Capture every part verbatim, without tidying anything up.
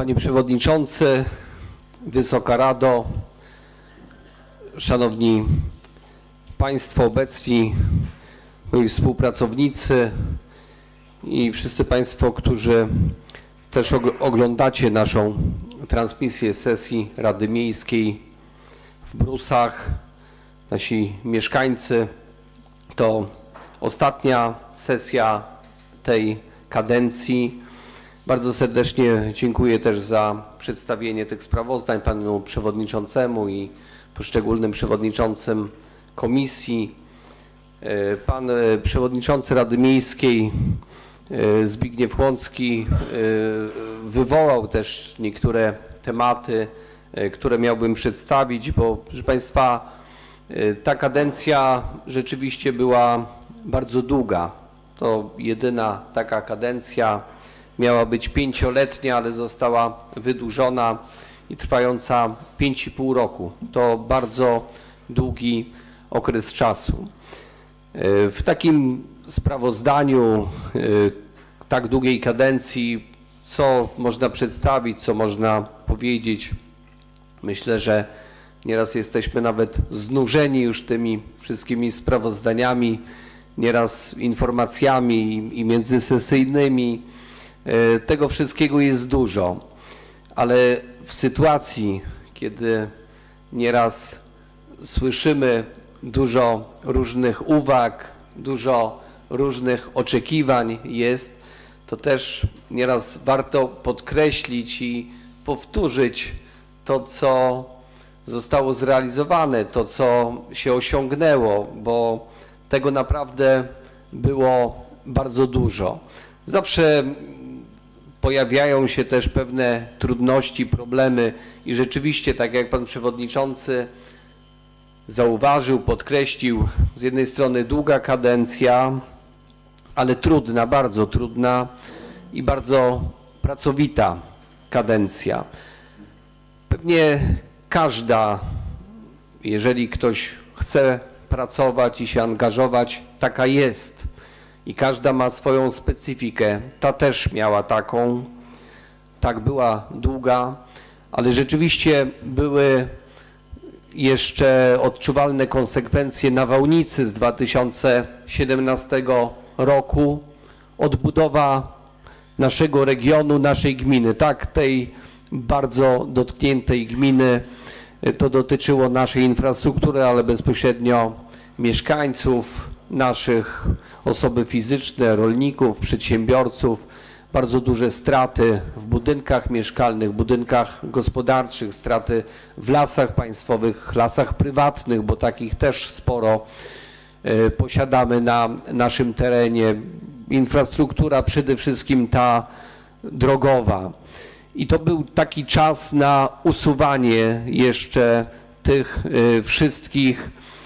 Panie Przewodniczący, Wysoka Rado, Szanowni Państwo obecni, moi współpracownicy i wszyscy Państwo, którzy też oglądacie naszą transmisję sesji Rady Miejskiej w Brusach, nasi mieszkańcy. To ostatnia sesja tej kadencji. Bardzo serdecznie dziękuję też za przedstawienie tych sprawozdań panu przewodniczącemu i poszczególnym przewodniczącym komisji. Pan przewodniczący Rady Miejskiej Zbigniew Łącki wywołał też niektóre tematy, które miałbym przedstawić, bo proszę Państwa, ta kadencja rzeczywiście była bardzo długa. To jedyna taka kadencja, miała być pięcioletnia, ale została wydłużona i trwająca pięć i pół roku. To bardzo długi okres czasu. W takim sprawozdaniu tak długiej kadencji, co można przedstawić, co można powiedzieć? Myślę, że nieraz jesteśmy nawet znużeni już tymi wszystkimi sprawozdaniami, nieraz informacjami i międzysesyjnymi. Tego wszystkiego jest dużo, ale w sytuacji, kiedy nieraz słyszymy dużo różnych uwag, dużo różnych oczekiwań jest, to też nieraz warto podkreślić i powtórzyć to, co zostało zrealizowane, to, co się osiągnęło, bo tego naprawdę było bardzo dużo. Zawsze pojawiają się też pewne trudności, problemy i rzeczywiście, tak jak pan przewodniczący zauważył, podkreślił, z jednej strony długa kadencja, ale trudna, bardzo trudna i bardzo pracowita kadencja. Pewnie każda, jeżeli ktoś chce pracować i się angażować, taka jest. I każda ma swoją specyfikę. Ta też miała taką, tak była długa, ale rzeczywiście były jeszcze odczuwalne konsekwencje nawałnicy z dwa tysiące siedemnastego roku. Odbudowa naszego regionu, naszej gminy, tak, tej bardzo dotkniętej gminy. To dotyczyło naszej infrastruktury, ale bezpośrednio mieszkańców, naszych, osoby fizyczne, rolników, przedsiębiorców, bardzo duże straty w budynkach mieszkalnych, budynkach gospodarczych, straty w lasach państwowych, lasach prywatnych, bo takich też sporo posiadamy na naszym terenie. Infrastruktura przede wszystkim ta drogowa. I to był taki czas na usuwanie jeszcze tych wszystkich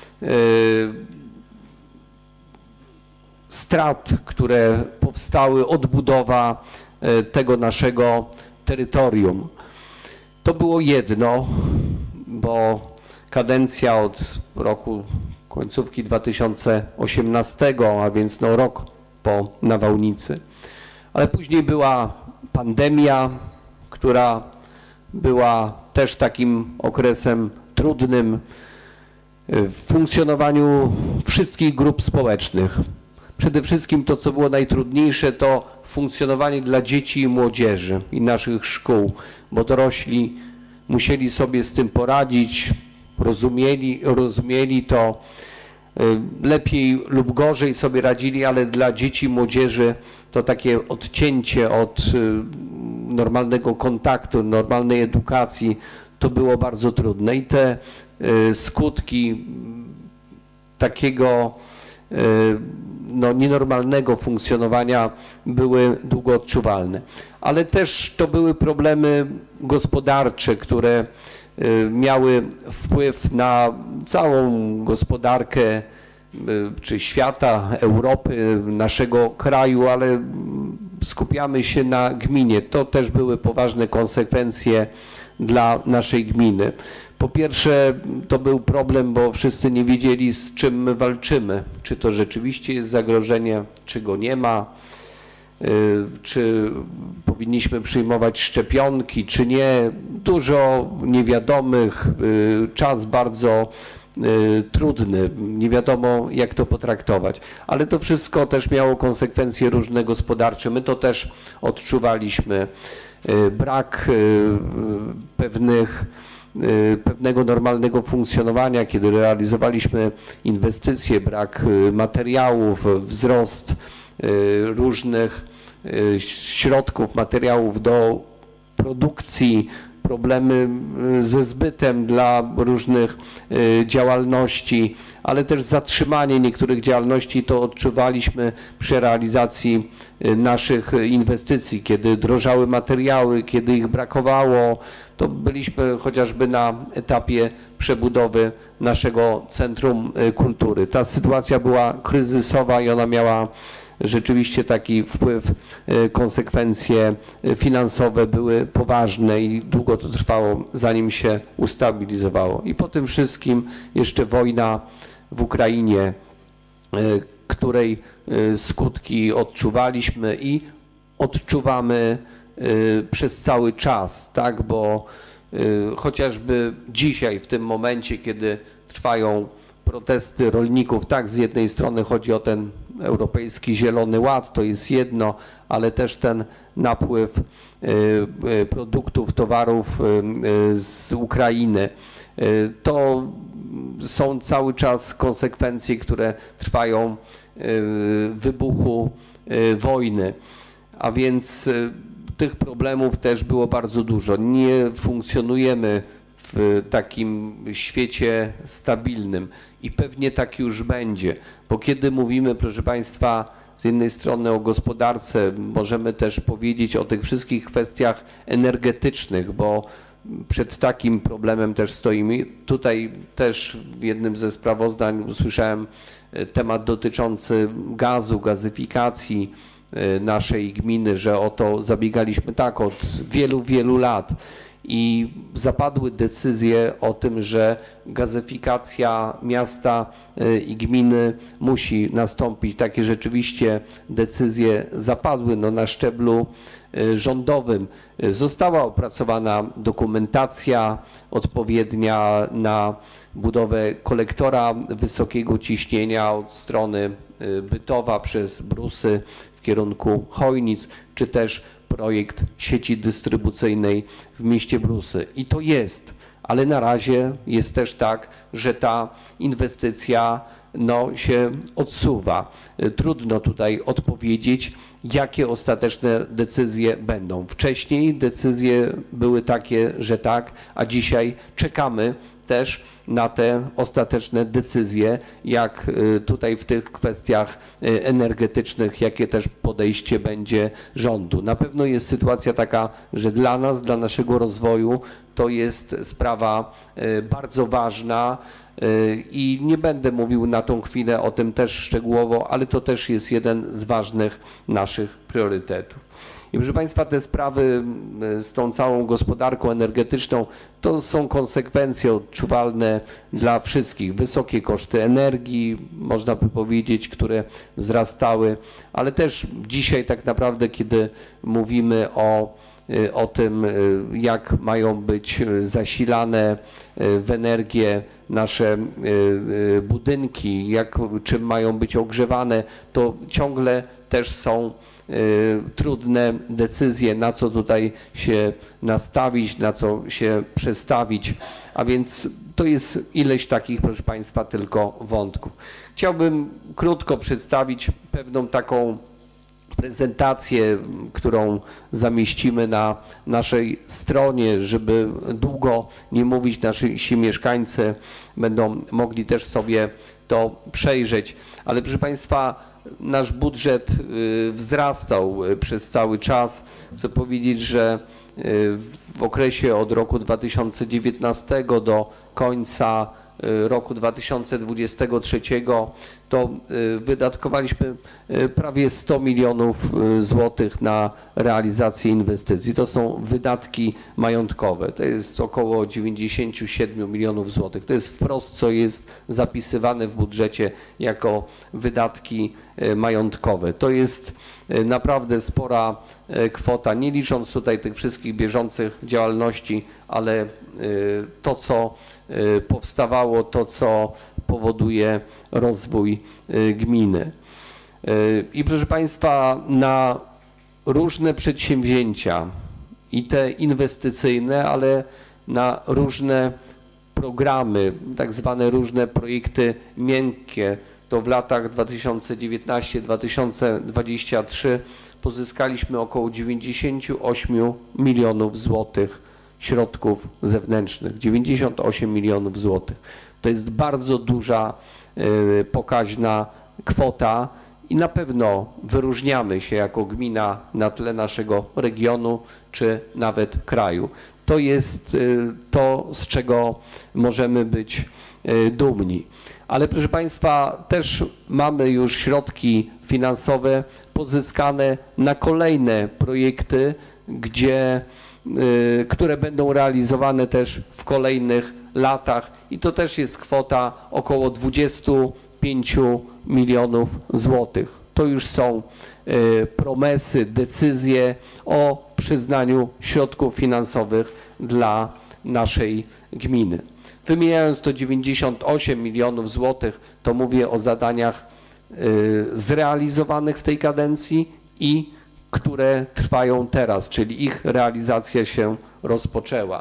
strat, które powstały, odbudowa tego naszego terytorium. To było jedno, bo kadencja od roku końcówki dwa tysiące osiemnastego, a więc no rok po nawałnicy. Ale później była pandemia, która była też takim okresem trudnym w funkcjonowaniu wszystkich grup społecznych. Przede wszystkim to, co było najtrudniejsze, to funkcjonowanie dla dzieci i młodzieży i naszych szkół, bo dorośli musieli sobie z tym poradzić, rozumieli, rozumieli to, lepiej lub gorzej sobie radzili, ale dla dzieci i młodzieży to takie odcięcie od normalnego kontaktu, normalnej edukacji, to było bardzo trudne i te skutki takiego no, nienormalnego funkcjonowania były długo odczuwalne. Ale też to były problemy gospodarcze, które miały wpływ na całą gospodarkę czy świata, Europy, naszego kraju, ale skupiamy się na gminie. To też były poważne konsekwencje dla naszej gminy. Po pierwsze, to był problem, bo wszyscy nie wiedzieli, z czym my walczymy. Czy to rzeczywiście jest zagrożenie, czy go nie ma. czy powinniśmy przyjmować szczepionki, czy nie. Dużo niewiadomych, czas bardzo trudny, nie wiadomo jak to potraktować, ale to wszystko też miało konsekwencje różne gospodarcze. My to też odczuwaliśmy. Brak pewnych, pewnego normalnego funkcjonowania, kiedy realizowaliśmy inwestycje, brak materiałów, wzrost różnych środków, materiałów do produkcji, problemy ze zbytem dla różnych działalności, ale też zatrzymanie niektórych działalności to odczuwaliśmy przy realizacji naszych inwestycji, kiedy drożały materiały, kiedy ich brakowało, to byliśmy chociażby na etapie przebudowy naszego Centrum Kultury. Ta sytuacja była kryzysowa i ona miała rzeczywiście taki wpływ, konsekwencje finansowe były poważne i długo to trwało, zanim się ustabilizowało. I po tym wszystkim jeszcze wojna w Ukrainie, której skutki odczuwaliśmy i odczuwamy przez cały czas, tak, bo chociażby dzisiaj w tym momencie, kiedy trwają protesty rolników, tak, z jednej strony chodzi o ten Europejski Zielony Ład, to jest jedno, ale też ten napływ produktów, towarów z Ukrainy. To są cały czas konsekwencje, które trwają wybuchu wojny, a więc tych problemów też było bardzo dużo. Nie funkcjonujemy w takim świecie stabilnym i pewnie tak już będzie, bo kiedy mówimy, proszę Państwa, z jednej strony o gospodarce, możemy też powiedzieć o tych wszystkich kwestiach energetycznych, bo przed takim problemem też stoimy. Tutaj też w jednym ze sprawozdań usłyszałem temat dotyczący gazu, gazyfikacji naszej gminy, że o to zabiegaliśmy tak od wielu, wielu lat. I zapadły decyzje o tym, że gazyfikacja miasta i gminy musi nastąpić. Takie rzeczywiście decyzje zapadły no, na szczeblu rządowym. Została opracowana dokumentacja odpowiednia na budowę kolektora wysokiego ciśnienia od strony Bytowa przez Brusy w kierunku Chojnic, czy też projekt sieci dystrybucyjnej w mieście Brusy. I to jest, ale na razie jest też tak, że ta inwestycja no, się odsuwa. Trudno tutaj odpowiedzieć, jakie ostateczne decyzje będą. Wcześniej decyzje były takie, że tak, a dzisiaj czekamy też na te ostateczne decyzje, jak tutaj w tych kwestiach energetycznych, jakie też podejście będzie rządu. Na pewno jest sytuacja taka, że dla nas, dla naszego rozwoju to jest sprawa bardzo ważna i nie będę mówił na tą chwilę o tym też szczegółowo, ale to też jest jeden z ważnych naszych priorytetów. I proszę Państwa, te sprawy z tą całą gospodarką energetyczną to są konsekwencje odczuwalne dla wszystkich. Wysokie koszty energii, można by powiedzieć, które wzrastały, ale też dzisiaj tak naprawdę, kiedy mówimy o, o tym, jak mają być zasilane w energię nasze budynki, jak, czym mają być ogrzewane, to ciągle też są trudne decyzje, na co tutaj się nastawić, na co się przestawić, a więc to jest ileś takich, proszę Państwa, tylko wątków. Chciałbym krótko przedstawić pewną taką prezentację, którą zamieścimy na naszej stronie, żeby długo nie mówić, nasi mieszkańcy będą mogli też sobie to przejrzeć, ale proszę Państwa, nasz budżet wzrastał przez cały czas. Chcę powiedzieć, że w okresie od roku dwa tysiące dziewiętnastego do końca roku dwa tysiące dwudziestego trzeciego to wydatkowaliśmy prawie sto milionów złotych na realizację inwestycji. To są wydatki majątkowe. To jest około dziewięćdziesiąt siedem milionów złotych. To jest wprost, co jest zapisywane w budżecie jako wydatki majątkowe. To jest naprawdę spora kwota, nie licząc tutaj tych wszystkich bieżących działalności, ale to, co powstawało, to, co powoduje rozwój gminy. I proszę Państwa, na różne przedsięwzięcia, i te inwestycyjne, ale na różne programy, tak zwane różne projekty miękkie, to w latach dwa tysiące dziewiętnastym do dwa tysiące dwudziestego trzeciego pozyskaliśmy około dziewięćdziesiąt osiem milionów złotych środków zewnętrznych, dziewięćdziesiąt osiem milionów złotych. To jest bardzo duża, pokaźna kwota i na pewno wyróżniamy się jako gmina na tle naszego regionu czy nawet kraju. To jest to, z czego możemy być dumni. Ale proszę Państwa, też mamy już środki finansowe pozyskane na kolejne projekty, gdzie, które będą realizowane też w kolejnych latach i to też jest kwota około dwudziestu pięciu milionów złotych. To już są promesy, decyzje o przyznaniu środków finansowych dla naszej gminy. Wymieniając to dziewięćdziesiąt osiem milionów złotych, to mówię o zadaniach zrealizowanych w tej kadencji i które trwają teraz, czyli ich realizacja się rozpoczęła.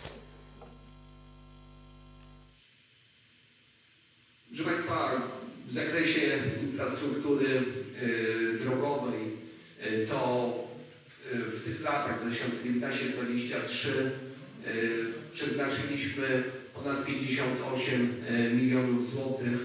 Proszę Państwa, w zakresie infrastruktury drogowej to w tych latach dwa tysiące dziewiętnasty do dwa tysiące dwudziestego trzeciego przeznaczyliśmy ponad pięćdziesiąt osiem milionów złotych,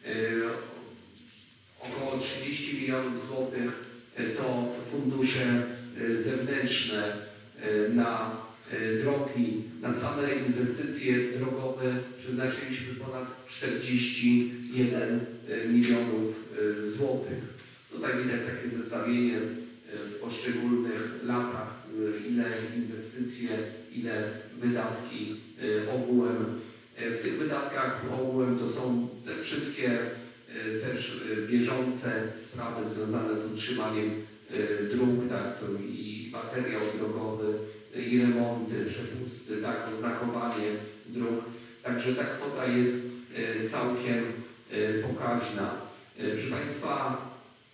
około trzydzieści milionów złotych to fundusze zewnętrzne na drogi, na same inwestycje drogowe przeznaczyliśmy ponad czterdzieści jeden milionów złotych. Tutaj widać takie zestawienie w poszczególnych latach, ile inwestycje, ile wydatki ogółem. W tych wydatkach ogółem to są te wszystkie też bieżące sprawy związane z utrzymaniem dróg, tak, to i materiał drogowy, i remonty, przepusty, tak, oznakowanie dróg. Także ta kwota jest całkiem pokaźna. Proszę Państwa,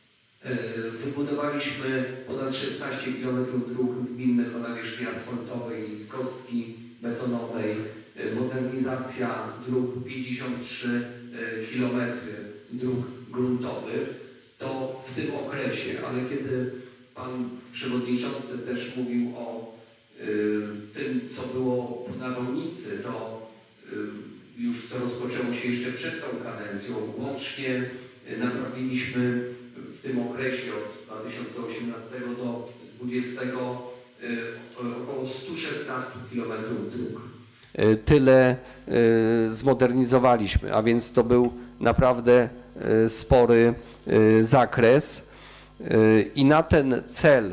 wybudowaliśmy ponad szesnaście kilometrów dróg gminnych o nawierzchni asfaltowej i z kostki betonowej, modernizacja dróg pięćdziesiąt trzy kilometry dróg gruntowych. To w tym okresie, ale kiedy Pan Przewodniczący też mówił o y, tym, co było po nawałnicy, to y, już co rozpoczęło się jeszcze przed tą kadencją, łącznie naprawiliśmy w tym okresie od dwa tysiące osiemnastego do dwa tysiące dwudziestego y, około stu szesnastu kilometrów dróg. Tyle y, zmodernizowaliśmy, a więc to był naprawdę y, spory y, zakres. I na ten cel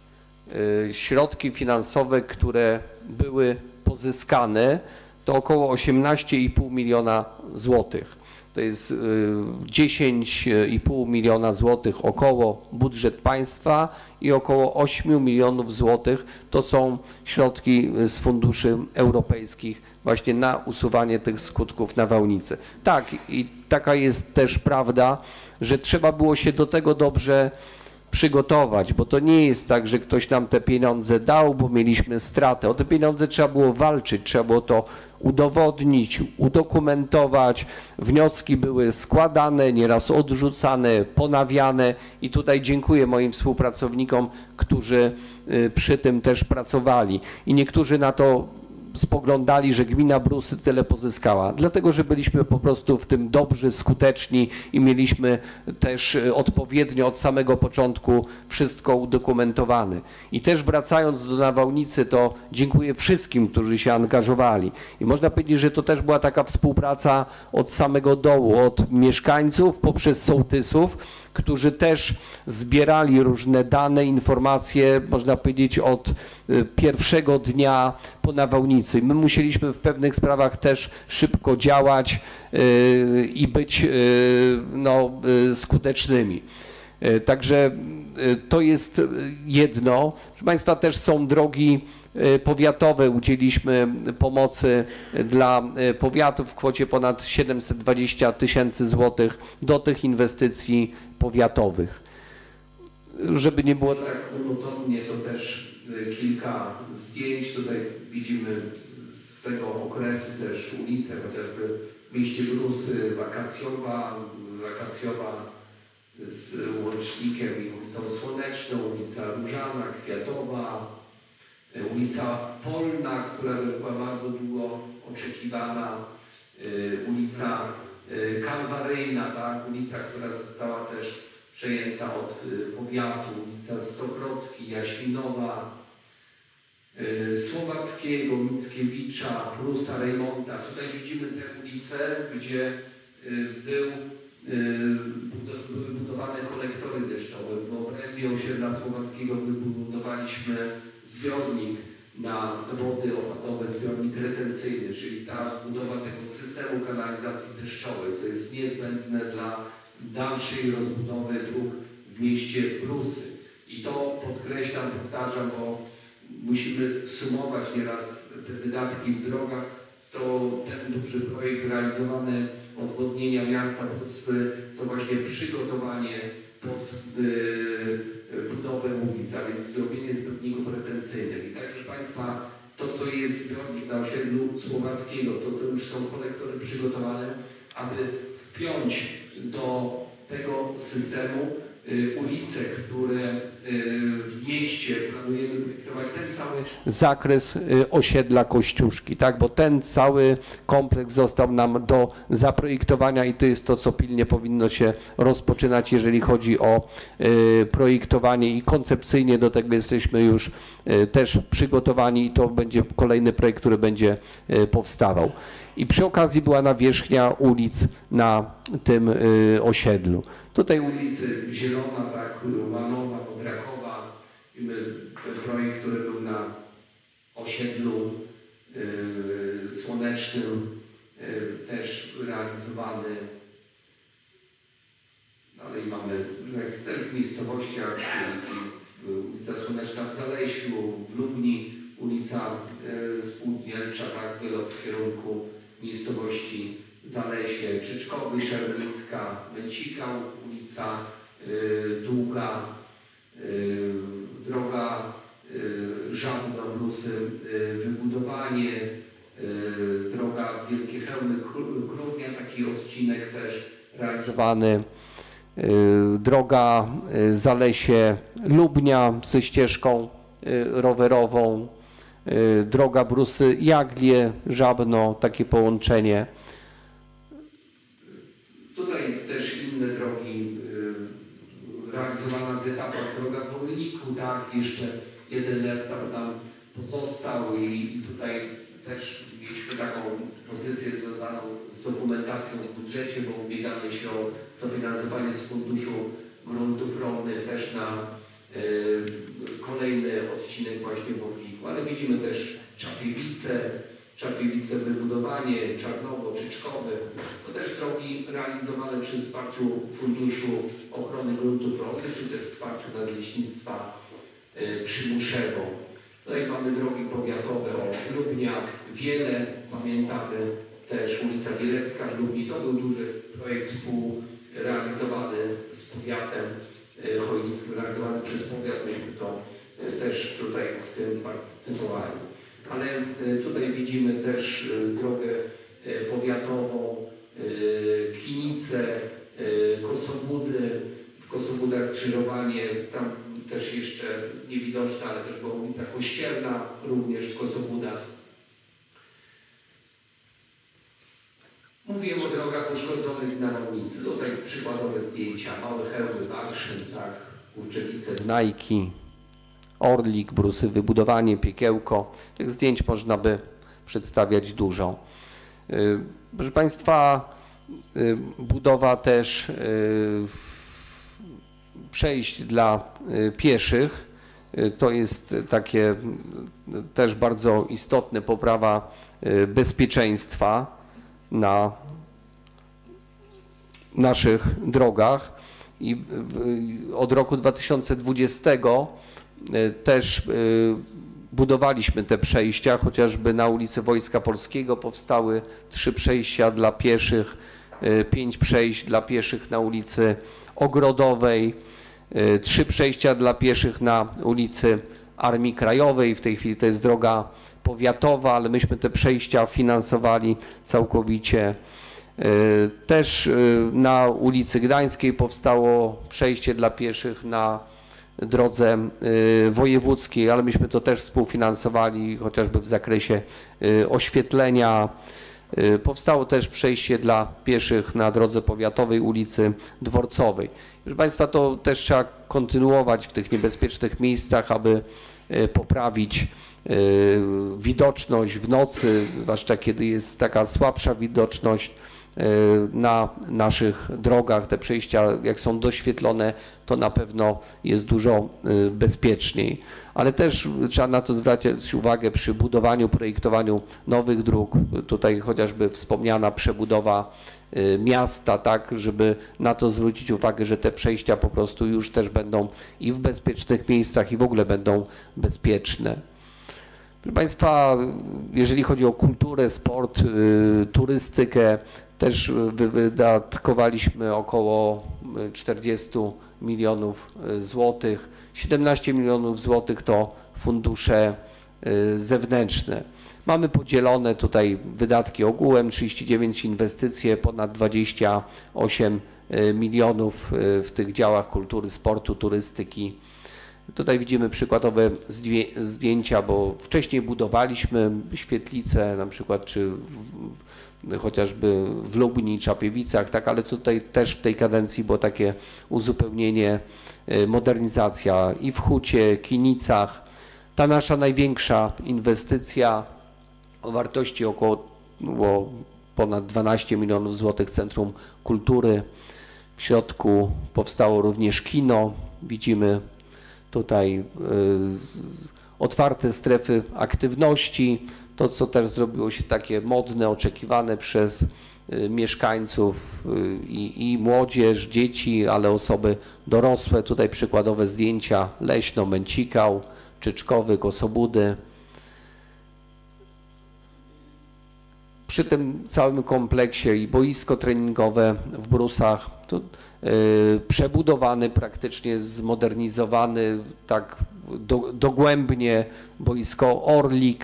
środki finansowe, które były pozyskane, to około osiemnaście i pół miliona złotych. To jest dziesięć i pół miliona złotych około budżet państwa i około ośmiu milionów złotych to są środki z funduszy europejskich właśnie na usuwanie tych skutków nawałnicy. Tak, i taka jest też prawda, że trzeba było się do tego dobrze przygotować, bo to nie jest tak, że ktoś nam te pieniądze dał, bo mieliśmy stratę. O te pieniądze trzeba było walczyć, trzeba było to udowodnić, udokumentować. Wnioski były składane, nieraz odrzucane, ponawiane i tutaj dziękuję moim współpracownikom, którzy przy tym też pracowali. I niektórzy na to spoglądali, że gmina Brusy tyle pozyskała. Dlatego, że byliśmy po prostu w tym dobrzy, skuteczni i mieliśmy też odpowiednio od samego początku wszystko udokumentowane. I też wracając do nawałnicy, to dziękuję wszystkim, którzy się angażowali. I można powiedzieć, że to też była taka współpraca od samego dołu, od mieszkańców poprzez sołtysów, którzy też zbierali różne dane, informacje, można powiedzieć, od pierwszego dnia po nawałnicy. My musieliśmy w pewnych sprawach też szybko działać i być no, skutecznymi. Także to jest jedno. Proszę Państwa, też są drogi powiatowe. Udzieliliśmy pomocy dla powiatów w kwocie ponad siedemset dwadzieścia tysięcy złotych do tych inwestycji powiatowych. Żeby nie było tak monotonnie, to też kilka zdjęć. Tutaj widzimy z tego okresu też ulice, chociażby w mieście Brusy, Wakacjowa, Wakacjowa z łącznikiem i ulicą Słoneczną, ulica Różana, Kwiatowa, ulica Polna, która też była bardzo długo oczekiwana, ulica Kalwaryjna, tak? Ulica, która została też przejęta od powiatu, ulica Stokrotki, Jaśminowa, Słowackiego, Mickiewicza, Prusa, Rejmonta. Tutaj widzimy te ulice, gdzie był, były budowane kolektory deszczowe. W obrębie osiedla Słowackiego wybudowaliśmy zbiornik na wody opadowe, zbiornik retencyjny, czyli ta budowa tego systemu kanalizacji deszczowej, co jest niezbędne dla dalszej rozbudowy dróg w mieście Brusy. I to podkreślam, powtarzam, bo musimy sumować nieraz te wydatki w drogach. To ten duży projekt realizowany odwodnienia miasta Brusy to właśnie przygotowanie pod y, budowę ulic, a więc zrobienie zbiorników retencyjnych. I tak, proszę Państwa, to co jest zbiornik na osiedlu Słowackiego, to, to już są kolektory przygotowane, aby wpiąć do tego systemu y, ulice, które y, w mieście planujemy projektować, ten cały zakres y, osiedla Kościuszki, tak? Bo ten cały kompleks został nam do zaprojektowania i to jest to, co pilnie powinno się rozpoczynać, jeżeli chodzi o y, projektowanie i koncepcyjnie do tego jesteśmy już y, też przygotowani i to będzie kolejny projekt, który będzie y, powstawał. I przy okazji była nawierzchnia ulic na tym y, osiedlu. Tutaj ulicy Zielona, tak, Łanowa, Odrakowa. Mamy projekt, który był na osiedlu y, Słonecznym, y, też realizowany. Dalej mamy, jest też w miejscowościach, y, y, ulica Słoneczna w Zalesiu, w Lubni, ulica y, Spółdzielcza, tak, wylot w kierunku miejscowości Zalesie, Czyczkowy, Czernicka, Męcikał, ulica y, Długa, y, droga y, Żabno, Brusy, y, wybudowanie, y, droga Wielkie Chełmy, Krównia, taki odcinek też realizowany, y, droga y, Zalesie, Lubnia ze ścieżką y, rowerową, droga Brusy, Jaglie, Żabno, takie połączenie. Tutaj też inne drogi y, realizowana w etapach, droga w Orliku, tak, jeszcze jeden etap nam pozostał i, i tutaj też mieliśmy taką pozycję związaną z dokumentacją w budżecie, bo ubiegamy się o dofinansowanie z Funduszu Gruntów Rolnych też na y, kolejny odcinek właśnie w Orliku, ale widzimy też Czapiewice, Czapiewice wybudowanie, Czarnowo, Czyczkowy. To też drogi realizowane przy wsparciu Funduszu Ochrony Gruntów Rolnych, czy też wsparciu Nadleśnictwa y, Przymuszewo. Tutaj mamy drogi powiatowe o Lubnia, Wiele, pamiętamy też ulica Wielecka w Lubni. To był duży projekt współrealizowany z powiatem chojnickim, realizowany przez powiat, myśmy to też tutaj w tym partycypowali. Ale tutaj widzimy też drogę powiatową, Kinice, Kosobudy, w Kosobudach skrzyżowanie, tam też jeszcze niewidoczna, ale też była ulica Kościelna, również w Kosobudach. Mówiłem o drogach uszkodzonych na lotnicy. Tutaj przykładowe zdjęcia, małe hełmy, Action, tak, Kurczewice, Nike, Orlik, Brusy, wybudowanie, Piekiełko. Tych zdjęć można by przedstawiać dużo. Proszę Państwa, budowa też przejść dla pieszych. To jest takie też bardzo istotne, poprawa bezpieczeństwa na naszych drogach i w, w, od roku dwa tysiące dwudziestego też budowaliśmy te przejścia, chociażby na ulicy Wojska Polskiego powstały trzy przejścia dla pieszych, pięć przejść dla pieszych na ulicy Ogrodowej, trzy przejścia dla pieszych na ulicy Armii Krajowej. W tej chwili to jest droga powiatowa, ale myśmy te przejścia finansowali całkowicie. Też na ulicy Gdańskiej powstało przejście dla pieszych na drodze wojewódzkiej, ale myśmy to też współfinansowali chociażby w zakresie oświetlenia. Powstało też przejście dla pieszych na drodze powiatowej ulicy Dworcowej. Proszę Państwa, to też trzeba kontynuować w tych niebezpiecznych miejscach, aby poprawić widoczność w nocy, zwłaszcza kiedy jest taka słabsza widoczność na naszych drogach. Te przejścia, jak są doświetlone, to na pewno jest dużo bezpieczniej. Ale też trzeba na to zwracać uwagę przy budowaniu, projektowaniu nowych dróg. Tutaj chociażby wspomniana przebudowa miasta, tak, żeby na to zwrócić uwagę, że te przejścia po prostu już też będą i w bezpiecznych miejscach i w ogóle będą bezpieczne. Proszę Państwa, jeżeli chodzi o kulturę, sport, turystykę, też wydatkowaliśmy około czterdzieści milionów złotych. siedemnaście milionów złotych to fundusze zewnętrzne. Mamy podzielone tutaj wydatki ogółem, trzydzieści dziewięć inwestycje, ponad dwadzieścia osiem milionów w tych działach kultury, sportu, turystyki. Tutaj widzimy przykładowe zdjęcia, bo wcześniej budowaliśmy świetlice, na przykład czy w, chociażby w Lubni, Czapiewicach, tak, ale tutaj też w tej kadencji było takie uzupełnienie, modernizacja i w Hucie, Kinicach. Ta nasza największa inwestycja o wartości około było ponad dwanaście milionów złotych, Centrum Kultury. W środku powstało również kino. Widzimy tutaj otwarte strefy aktywności, to co też zrobiło się takie modne, oczekiwane przez mieszkańców i, i młodzież, dzieci, ale osoby dorosłe. Tutaj przykładowe zdjęcia: Leśno, Męcikał, Czyczkowy, Kosobudy. Przy tym całym kompleksie i boisko treningowe w Brusach, to, yy, przebudowany, praktycznie zmodernizowany tak do, dogłębnie boisko Orlik.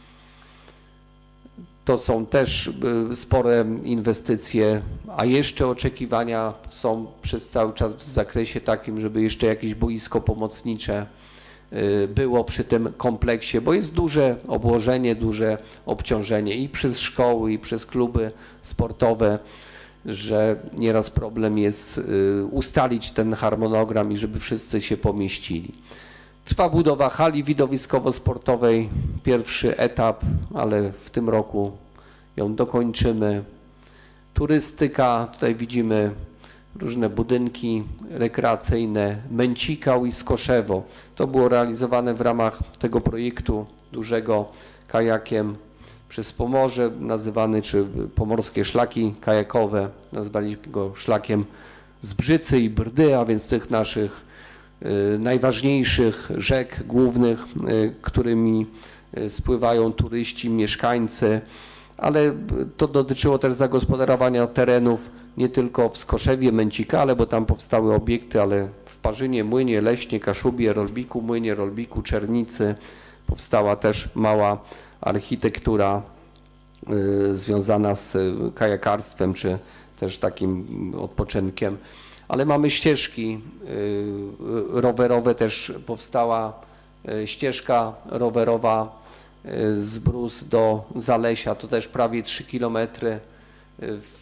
To są też yy, spore inwestycje, a jeszcze oczekiwania są przez cały czas w zakresie takim, żeby jeszcze jakieś boisko pomocnicze było przy tym kompleksie, bo jest duże obłożenie, duże obciążenie i przez szkoły, i przez kluby sportowe, że nieraz problem jest ustalić ten harmonogram i żeby wszyscy się pomieścili. Trwa budowa hali widowiskowo-sportowej, pierwszy etap, ale w tym roku ją dokończymy. Turystyka, tutaj widzimy różne budynki rekreacyjne, Męcikał i Skoszewo. To było realizowane w ramach tego projektu dużego kajakiem przez Pomorze, nazywany, czy pomorskie szlaki kajakowe, nazwaliśmy go szlakiem Zbrzycy i Brdy, a więc tych naszych y, najważniejszych rzek głównych, y, którymi y, spływają turyści, mieszkańcy, ale to dotyczyło też zagospodarowania terenów nie tylko w Skoszewie, Męcikale, bo tam powstały obiekty, ale w Parzynie, Młynie, Leśnie, Kaszubie, Rolbiku, Młynie, Rolbiku, Czernicy powstała też mała architektura y, związana z kajakarstwem, czy też takim odpoczynkiem. Ale mamy ścieżki y, rowerowe, też powstała y, ścieżka rowerowa y, z Brus do Zalesia, to też prawie trzy kilometry.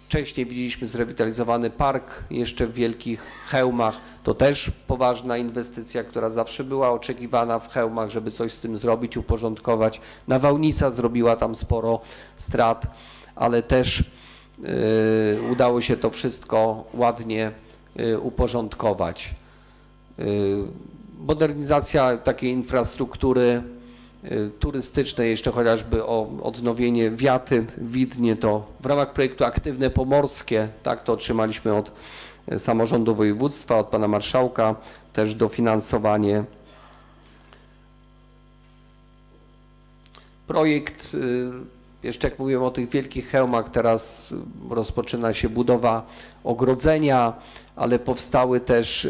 Wcześniej widzieliśmy zrewitalizowany park jeszcze w Wielkich Chełmach. To też poważna inwestycja, która zawsze była oczekiwana w Chełmach, żeby coś z tym zrobić, uporządkować. Nawałnica zrobiła tam sporo strat, ale też yy, udało się to wszystko ładnie yy, uporządkować. Yy, modernizacja takiej infrastruktury turystycznej, jeszcze chociażby o odnowienie wiaty w Widnie, to w ramach projektu Aktywne Pomorskie, tak, to otrzymaliśmy od samorządu województwa, od pana marszałka też dofinansowanie. Projekt, jeszcze jak mówiłem o tych Wielkich Chełmach, teraz rozpoczyna się budowa ogrodzenia, ale powstały też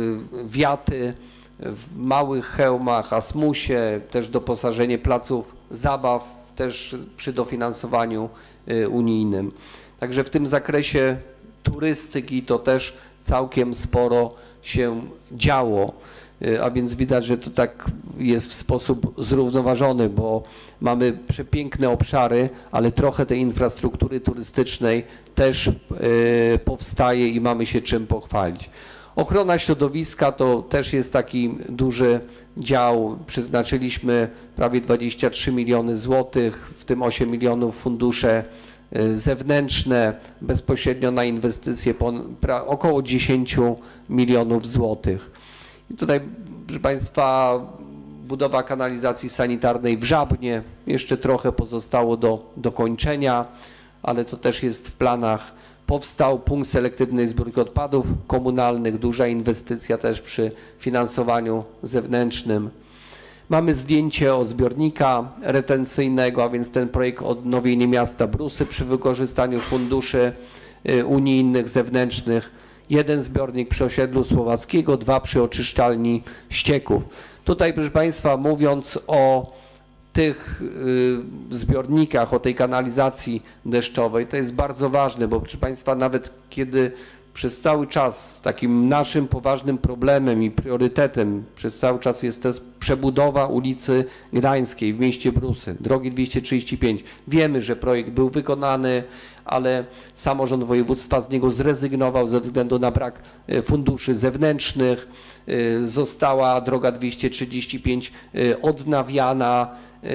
wiaty w Małych Chełmach, Asmusie, też doposażenie placów zabaw, też przy dofinansowaniu unijnym. Także w tym zakresie turystyki to też całkiem sporo się działo, a więc widać, że to tak jest w sposób zrównoważony, bo mamy przepiękne obszary, ale trochę tej infrastruktury turystycznej też powstaje i mamy się czym pochwalić. Ochrona środowiska to też jest taki duży dział. Przeznaczyliśmy prawie dwadzieścia trzy miliony złotych, w tym osiem milionów fundusze zewnętrzne, bezpośrednio na inwestycje około dziesięć milionów złotych. I tutaj, proszę Państwa, budowa kanalizacji sanitarnej w Żabnie, jeszcze trochę pozostało do dokończenia, ale to też jest w planach. Powstał punkt selektywnej zbiórki odpadów komunalnych, duża inwestycja też przy finansowaniu zewnętrznym. Mamy zdjęcie o zbiornika retencyjnego, a więc ten projekt odnowienie miasta Brusy przy wykorzystaniu funduszy unijnych, zewnętrznych. Jeden zbiornik przy osiedlu Słowackiego, dwa przy oczyszczalni ścieków. Tutaj, proszę Państwa, mówiąc o tych zbiornikach, o tej kanalizacji deszczowej, to jest bardzo ważne, bo proszę Państwa, nawet kiedy przez cały czas takim naszym poważnym problemem i priorytetem przez cały czas jest też przebudowa ulicy Gdańskiej w mieście Brusy, drogi dwieście trzydzieści pięć. Wiemy, że projekt był wykonany, ale samorząd województwa z niego zrezygnował ze względu na brak funduszy zewnętrznych. Została droga dwieście trzydzieści pięć odnawiana,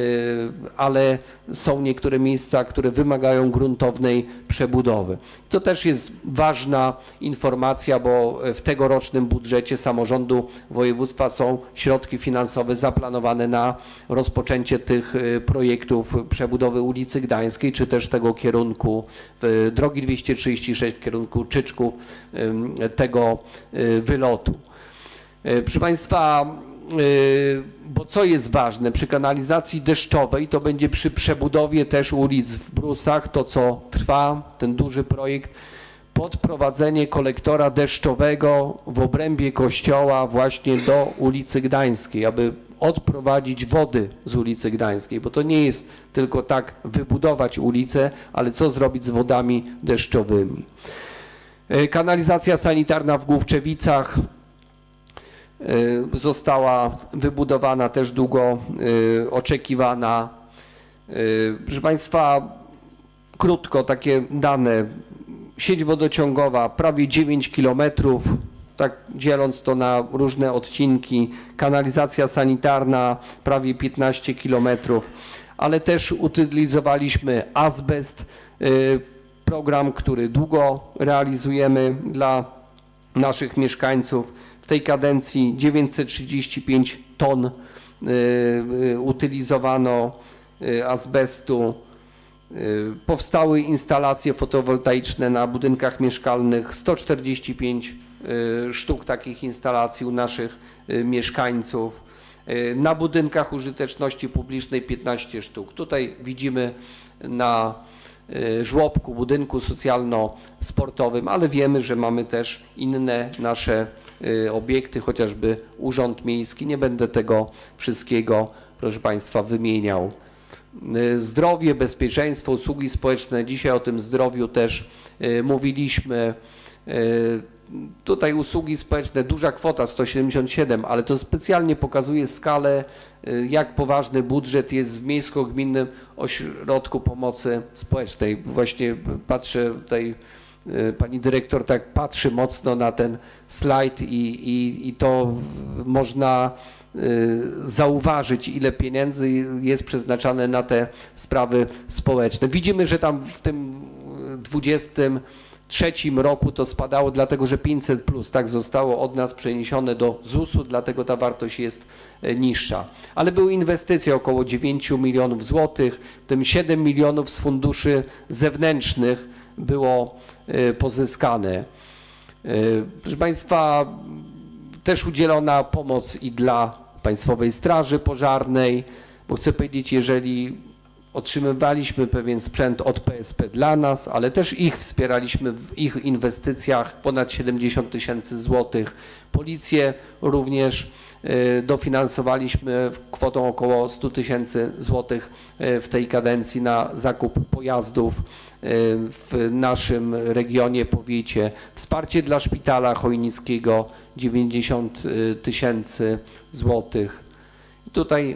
ale są niektóre miejsca, które wymagają gruntownej przebudowy. To też jest ważna informacja, bo w tegorocznym budżecie samorządu województwa są środki finansowe zaplanowane na rozpoczęcie tych projektów przebudowy ulicy Gdańskiej, czy też tego kierunku drogi dwieście trzydzieści sześć w kierunku Czyczków, tego wylotu. Proszę Państwa, bo co jest ważne, przy kanalizacji deszczowej to będzie przy przebudowie też ulic w Brusach, to co trwa, ten duży projekt, podprowadzenie kolektora deszczowego w obrębie kościoła właśnie do ulicy Gdańskiej, aby odprowadzić wody z ulicy Gdańskiej, bo to nie jest tylko tak wybudować ulicę, ale co zrobić z wodami deszczowymi. Kanalizacja sanitarna w Główczewicach została wybudowana, też długo oczekiwana. Proszę Państwa, krótko takie dane. Sieć wodociągowa prawie dziewięć kilometrów, tak dzieląc to na różne odcinki. Kanalizacja sanitarna prawie piętnaście kilometrów, ale też utylizowaliśmy azbest, program, który długo realizujemy dla naszych mieszkańców. W tej kadencji dziewięćset trzydzieści pięć ton utylizowano azbestu. Powstały instalacje fotowoltaiczne na budynkach mieszkalnych, sto czterdzieści pięć sztuk takich instalacji u naszych mieszkańców. Na budynkach użyteczności publicznej piętnaście sztuk. Tutaj widzimy na żłobku, budynku socjalno-sportowym, ale wiemy, że mamy też inne nasze obiekty, chociażby Urząd Miejski. Nie będę tego wszystkiego, proszę Państwa, wymieniał. Zdrowie, bezpieczeństwo, usługi społeczne. Dzisiaj o tym zdrowiu też mówiliśmy. tutaj usługi społeczne, duża kwota sto siedemdziesiąt siedem, ale to specjalnie pokazuje skalę, jak poważny budżet jest w Miejsko-Gminnym Ośrodku Pomocy Społecznej. Właśnie patrzę tutaj, pani dyrektor tak patrzy mocno na ten slajd i, i, i to można zauważyć, ile pieniędzy jest przeznaczane na te sprawy społeczne. Widzimy, że tam w tym dwudziestym trzecim roku to spadało, dlatego że pięćset plus tak zostało od nas przeniesione do zusu, dlatego ta wartość jest niższa. Ale były inwestycje około dziewięć milionów złotych, w tym siedem milionów z funduszy zewnętrznych było pozyskane. Proszę Państwa, też udzielona pomoc i dla Państwowej Straży Pożarnej, bo chcę powiedzieć, jeżeli otrzymywaliśmy pewien sprzęt od P S P dla nas, ale też ich wspieraliśmy w ich inwestycjach, ponad siedemdziesiąt tysięcy złotych. Policję również dofinansowaliśmy kwotą około stu tysięcy złotych w tej kadencji na zakup pojazdów w naszym regionie, powiecie. Wsparcie dla szpitala chojnickiego dziewięćdziesiąt tysięcy złotych. Tutaj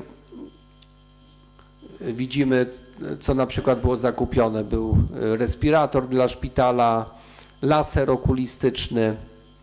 widzimy, co na przykład było zakupione. Był respirator dla szpitala, laser okulistyczny.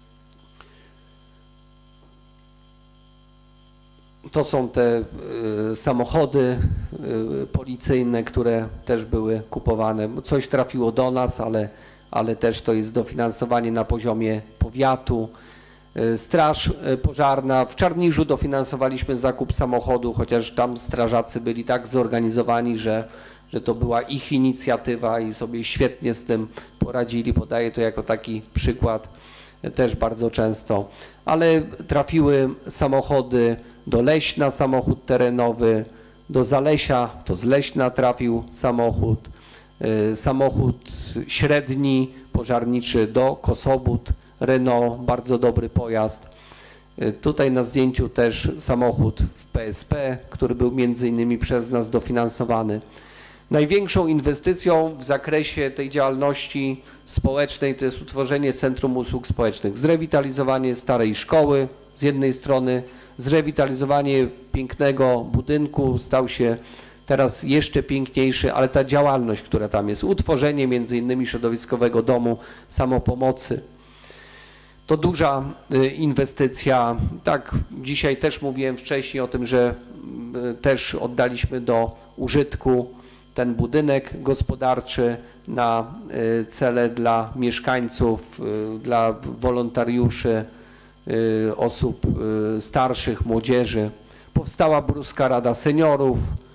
To są te y, samochody y, policyjne, które też były kupowane. Coś trafiło do nas, ale, ale też to jest dofinansowanie na poziomie powiatu. Y, Straż Pożarna. W Czarniżu dofinansowaliśmy zakup samochodu, chociaż tam strażacy byli tak zorganizowani, że, że to była ich inicjatywa i sobie świetnie z tym poradzili. Podaję to jako taki przykład też bardzo często. Ale trafiły samochody do Leśna, samochód terenowy, do Zalesia, to z Leśna trafił samochód, samochód średni, pożarniczy do Kosobót, Renault, bardzo dobry pojazd. Tutaj na zdjęciu też samochód w P S P, który był między innymi przez nas dofinansowany. Największą inwestycją w zakresie tej działalności społecznej to jest utworzenie Centrum Usług Społecznych, zrewitalizowanie starej szkoły z jednej strony, zrewitalizowanie pięknego budynku, stał się teraz jeszcze piękniejszy, ale ta działalność, która tam jest, utworzenie między innymi środowiskowego domu samopomocy, to duża inwestycja. Tak, dzisiaj też mówiłem wcześniej o tym, że też oddaliśmy do użytku ten budynek gospodarczy na cele dla mieszkańców, dla wolontariuszy, osób starszych, młodzieży. Powstała Brusca Rada Seniorów,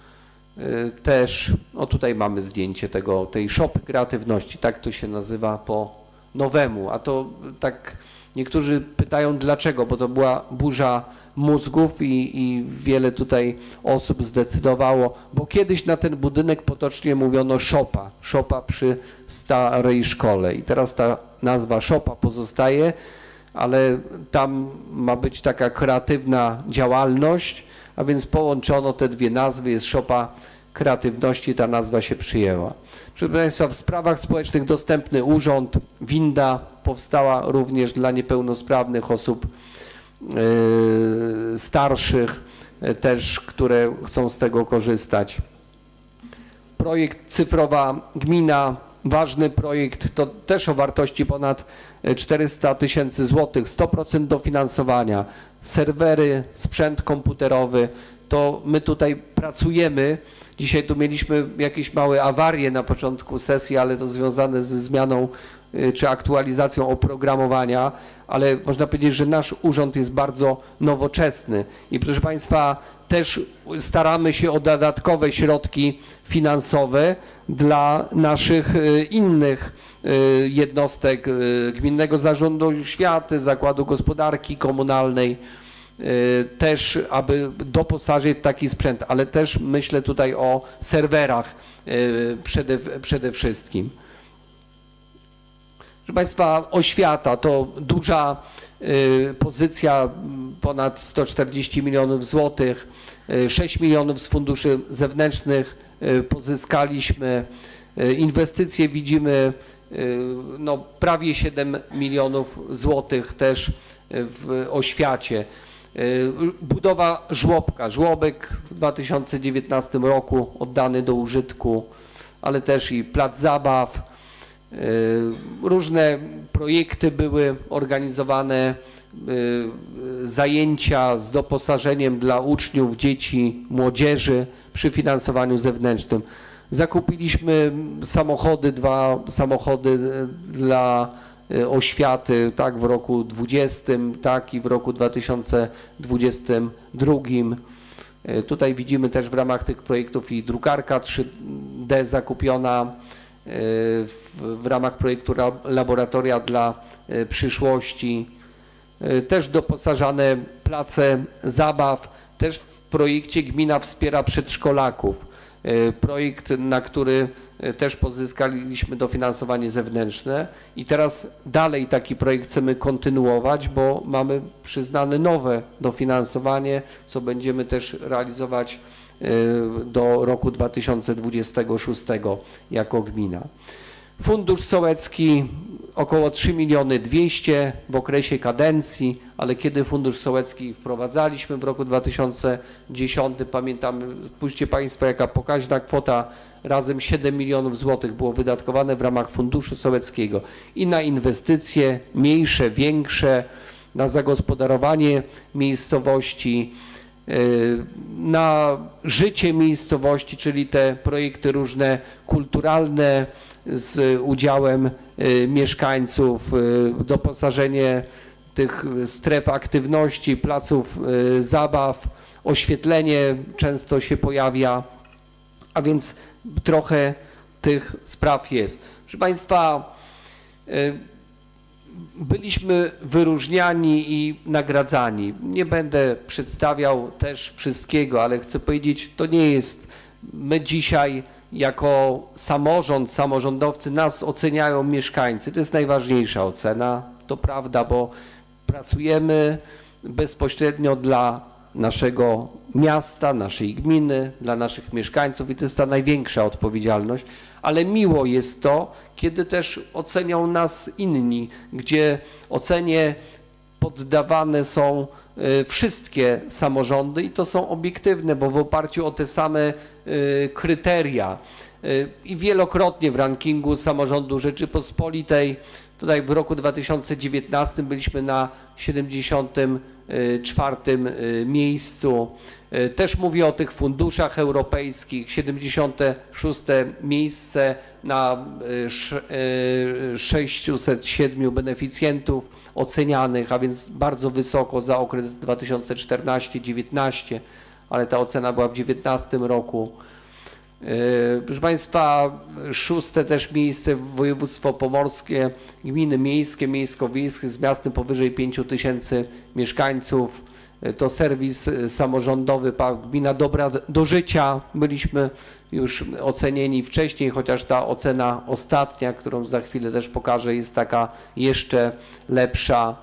też, no tutaj mamy zdjęcie tego, tej szopy kreatywności, tak to się nazywa po nowemu, a to tak niektórzy pytają dlaczego, bo to była burza mózgów i, i wiele tutaj osób zdecydowało, bo kiedyś na ten budynek potocznie mówiono szopa, szopa przy starej szkole i teraz ta nazwa szopa pozostaje, ale tam ma być taka kreatywna działalność, a więc połączono te dwie nazwy, jest szopa kreatywności, ta nazwa się przyjęła. Proszę Państwa, w sprawach społecznych dostępny urząd, winda powstała również dla niepełnosprawnych osób yy, starszych, yy, też, które chcą z tego korzystać. Projekt Cyfrowa Gmina, ważny projekt, to też o wartości ponad czterysta tysięcy złotych, sto procent dofinansowania, serwery, sprzęt komputerowy, to my tutaj pracujemy. Dzisiaj tu mieliśmy jakieś małe awarie na początku sesji, ale to związane ze zmianą czy aktualizacją oprogramowania, ale można powiedzieć, że nasz urząd jest bardzo nowoczesny i proszę Państwa, też staramy się o dodatkowe środki finansowe dla naszych innych jednostek Gminnego Zarządu Oświaty, Zakładu Gospodarki Komunalnej, też aby doposażyć w taki sprzęt, ale też myślę tutaj o serwerach przede, przede wszystkim. Proszę Państwa, oświata to duża pozycja, ponad sto czterdzieści milionów złotych, sześć milionów z funduszy zewnętrznych pozyskaliśmy, inwestycje widzimy no, prawie siedem milionów złotych też w oświacie. Budowa żłobka, żłobek w dwa tysiące dziewiętnastym roku oddany do użytku, ale też i plac zabaw. Różne projekty były organizowane, zajęcia z doposażeniem dla uczniów, dzieci, młodzieży przy finansowaniu zewnętrznym. Zakupiliśmy samochody, dwa samochody dla oświaty, tak w roku dwudziestym, tak i w roku dwa tysiące dwudziestym drugim. Tutaj widzimy też w ramach tych projektów i drukarka trzy D zakupiona w, w ramach projektu Laboratoria dla przyszłości. Też doposażane place zabaw, też w projekcie gmina wspiera przedszkolaków. Projekt, na który też pozyskaliśmy dofinansowanie zewnętrzne i teraz dalej taki projekt chcemy kontynuować, bo mamy przyznane nowe dofinansowanie, co będziemy też realizować do roku dwa tysiące dwudziestego szóstego jako gmina. Fundusz sołecki około trzy miliony dwieście w okresie kadencji, ale kiedy Fundusz Sołecki wprowadzaliśmy w roku dwa tysiące dziesiątym, pamiętamy, spójrzcie Państwo, jaka pokaźna kwota, razem siedem milionów złotych było wydatkowane w ramach Funduszu Sołeckiego i na inwestycje mniejsze, większe, na zagospodarowanie miejscowości, na życie miejscowości, czyli te projekty różne kulturalne z udziałem mieszkańców, doposażenie tych stref aktywności, placów zabaw, oświetlenie często się pojawia, a więc trochę tych spraw jest. Proszę Państwa, byliśmy wyróżniani i nagradzani. Nie będę przedstawiał też wszystkiego, ale chcę powiedzieć, to nie jest, my dzisiaj jako samorząd, samorządowcy nas oceniają mieszkańcy. To jest najważniejsza ocena, to prawda, bo pracujemy bezpośrednio dla naszego miasta, naszej gminy, dla naszych mieszkańców i to jest ta największa odpowiedzialność, ale miło jest to, kiedy też ocenią nas inni, gdzie ocenie poddawane są wszystkie samorządy i to są obiektywne, bo w oparciu o te same kryteria i wielokrotnie w rankingu samorządu Rzeczypospolitej, tutaj w roku dwa tysiące dziewiętnastym byliśmy na siedemdziesiątym czwartym miejscu. Też mówię o tych funduszach europejskich, siedemdziesiąte szóste miejsce na sześciuset siedmiu beneficjentów ocenianych, a więc bardzo wysoko za okres dwa tysiące czternasty do dziewiętnastego, ale ta ocena była w dwa tysiące dziewiętnastym roku. Proszę Państwa, szóste też miejsce województwo pomorskie, gminy miejskie, miejsko-wiejskie z miastem powyżej pięciu tysięcy mieszkańców. To serwis samorządowy, gmina dobra do życia. Byliśmy już ocenieni wcześniej, chociaż ta ocena ostatnia, którą za chwilę też pokażę, jest taka jeszcze lepsza.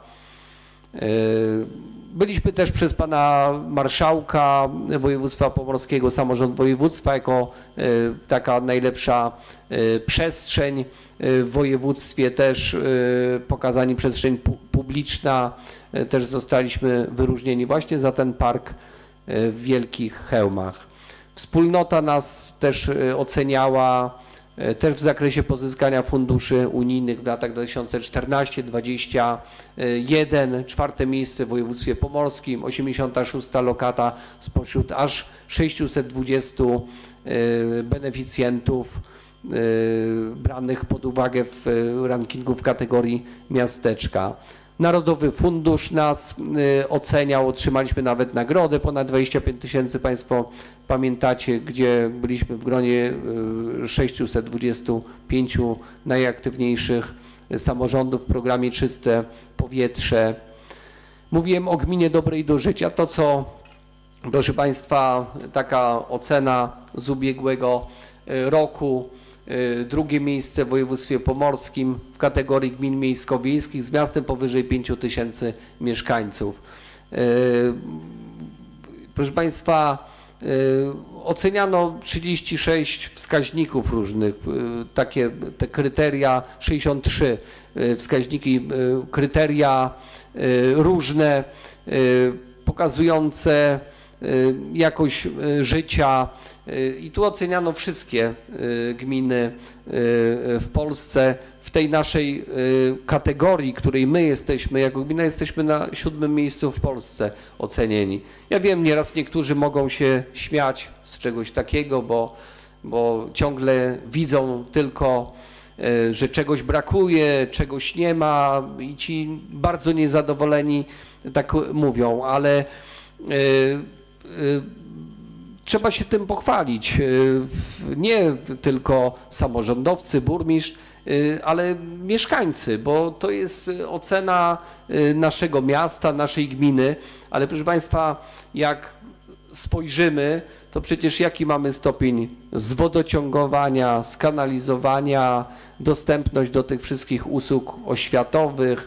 Byliśmy też przez pana marszałka województwa pomorskiego, samorząd województwa jako taka najlepsza przestrzeń w województwie, też pokazani przestrzeń publiczna, też zostaliśmy wyróżnieni właśnie za ten park w Wielkich Chełmach. Wspólnota nas też oceniała też w zakresie pozyskania funduszy unijnych w latach dwa tysiące czternastym do dwudziestego pierwszego, czwarte miejsce w województwie pomorskim, osiemdziesiąta szósta lokata spośród aż sześciuset dwudziestu beneficjentów branych pod uwagę w rankingu w kategorii miasteczka. Narodowy Fundusz nas oceniał, otrzymaliśmy nawet nagrodę ponad dwadzieścia pięć tysięcy, Państwo pamiętacie, gdzie byliśmy w gronie sześciuset dwudziestu pięciu najaktywniejszych samorządów w programie Czyste Powietrze. Mówiłem o gminie dobrej do życia. To, co, proszę Państwa, taka ocena z ubiegłego roku. Drugie miejsce w województwie pomorskim w kategorii gmin miejsko-wiejskich z miastem powyżej pięciu tysięcy mieszkańców. Proszę Państwa, Oceniano trzydzieści sześć wskaźników różnych, takie te kryteria, sześćdziesiąt trzy wskaźniki, kryteria różne, pokazujące jakość życia i tu oceniano wszystkie gminy w Polsce. W tej naszej kategorii, której my jesteśmy, jako gmina, jesteśmy na siódmym miejscu w Polsce ocenieni. Ja wiem, nieraz niektórzy mogą się śmiać z czegoś takiego, bo, bo ciągle widzą tylko, że czegoś brakuje, czegoś nie ma i ci bardzo niezadowoleni tak mówią, ale y, y, trzeba się tym pochwalić. Nie tylko samorządowcy, burmistrz, ale mieszkańcy, bo to jest ocena naszego miasta, naszej gminy, ale proszę Państwa, jak spojrzymy, to przecież jaki mamy stopień zwodociągowania, skanalizowania, dostępność do tych wszystkich usług oświatowych,